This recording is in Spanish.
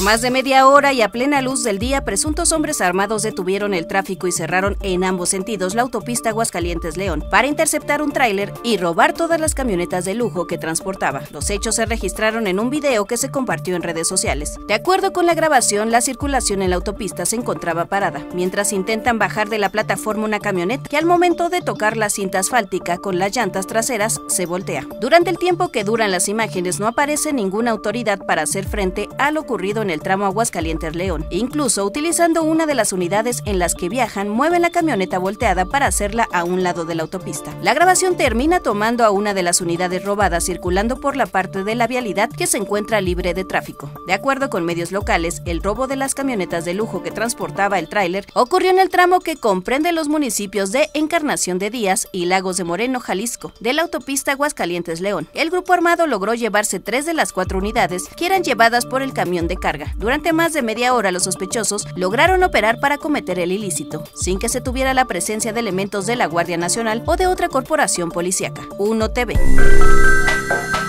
más de media hora y a plena luz del día, presuntos hombres armados detuvieron el tráfico y cerraron en ambos sentidos la autopista Aguascalientes-León para interceptar un tráiler y robar todas las camionetas de lujo que transportaba. Los hechos se registraron en un video que se compartió en redes sociales. De acuerdo con la grabación, la circulación en la autopista se encontraba parada, mientras intentan bajar de la plataforma una camioneta que al momento de tocar la cinta asfáltica con las llantas traseras se voltea. Durante el tiempo que duran las imágenes no aparece ninguna autoridad para hacer frente a lo ocurrido en el tramo Aguascalientes-León. Incluso, utilizando una de las unidades en las que viajan, mueven la camioneta volteada para hacerla a un lado de la autopista. La grabación termina tomando a una de las unidades robadas circulando por la parte de la vialidad que se encuentra libre de tráfico. De acuerdo con medios locales, el robo de las camionetas de lujo que transportaba el tráiler ocurrió en el tramo que comprende los municipios de Encarnación de Díaz y Lagos de Moreno, Jalisco, de la autopista Aguascalientes-León. El grupo armado logró llevarse 3 de las 4 unidades que eran llevadas por el camión de carga. Durante más de media hora, los sospechosos lograron operar para cometer el ilícito, sin que se tuviera la presencia de elementos de la Guardia Nacional o de otra corporación policíaca. 1TV.